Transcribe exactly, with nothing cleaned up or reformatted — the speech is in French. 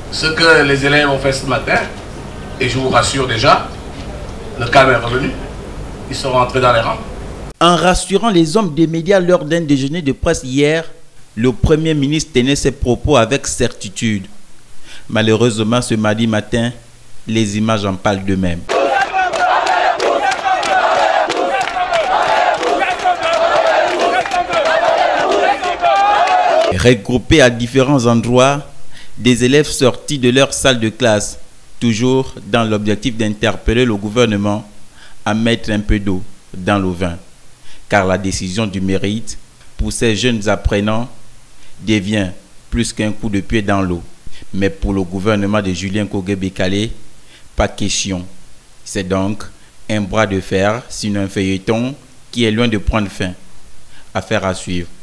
Ce que les élèves ont fait ce matin, et je vous rassure déjà, le calme est revenu. Ils sont rentrés dans les rangs. En rassurant les hommes des médias lors d'un déjeuner de presse hier, le Premier ministre tenait ses propos avec certitude. Malheureusement, ce mardi matin, les images en parlent d'eux-mêmes. Regroupés à différents endroits, des élèves sortis de leur salle de classe, toujours dans l'objectif d'interpeller le gouvernement à mettre un peu d'eau dans le vin. Car la décision du mérite pour ces jeunes apprenants devient plus qu'un coup de pied dans l'eau. Mais pour le gouvernement de Julien Kogué-Bekale, pas question. C'est donc un bras de fer, sinon un feuilleton qui est loin de prendre fin. Affaire à suivre.